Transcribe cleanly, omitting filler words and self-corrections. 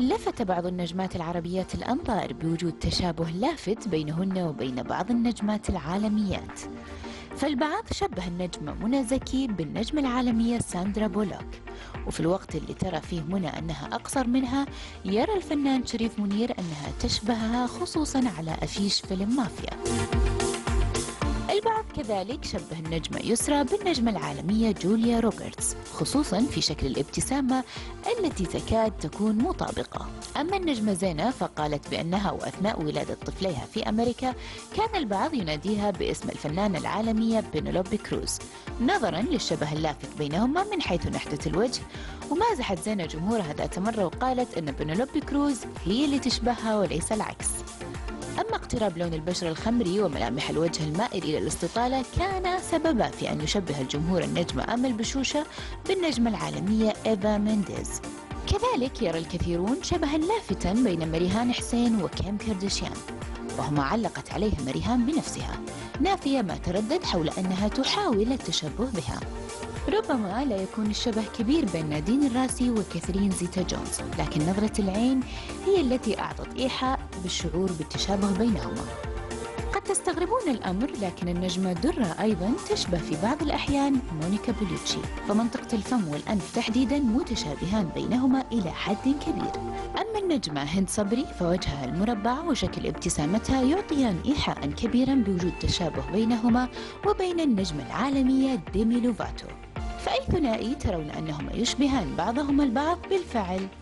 لفت بعض النجمات العربيات الأنظار بوجود تشابه لافت بينهن وبين بعض النجمات العالميات. فالبعض شبه النجمة منى زكي بالنجمة العالمية ساندرا بولوك، وفي الوقت اللي ترى فيه منى أنها أقصر منها، يرى الفنان شريف منير أنها تشبهها، خصوصا على أفيش فيلم مافيا. البعض كذلك شبه النجمة يسرى بالنجمة العالمية جوليا روبرتس، خصوصا في شكل الابتسامة التي تكاد تكون مطابقة. أما النجمة زينة فقالت بأنها وأثناء ولادة طفليها في أمريكا كان البعض يناديها باسم الفنانة العالمية بينيلوبي كروز، نظرا للشبه اللافت بينهما من حيث نحتة الوجه. ومازحت زينة جمهورها ذات مرة وقالت أن بينيلوبي كروز هي اللي تشبهها وليس العكس. أما اقتراب لون البشرة الخمري وملامح الوجه المائل إلى الاستطالة كان سببا في أن يشبه الجمهور النجمة آمل بشوشة بالنجمة العالمية إيفا مينديز. كذلك يرى الكثيرون شبها لافتا بين مريهان حسين وكيم كارداشيان، وهما علقت عليه مريهان بنفسها نافية ما تردد حول أنها تحاول التشبه بها. ربما لا يكون الشبه كبير بين نادين الراسي وكاثرين زيتا جونز، لكن نظرة العين هي التي أعطت إيحاء بالشعور بالتشابه بينهما. قد تستغربون الأمر، لكن النجمة درة أيضا تشبه في بعض الأحيان مونيكا بلوتشي، فمنطقة الفم والأنف تحديدا متشابهان بينهما إلى حد كبير. أما النجمة هند صبري فوجهها المربع وشكل ابتسامتها يعطيان إيحاء كبيرا بوجود تشابه بينهما وبين النجمة العالمية ديمي لوفاتو. فأي ثنائي ترون أنهما يشبهان بعضهما البعض بالفعل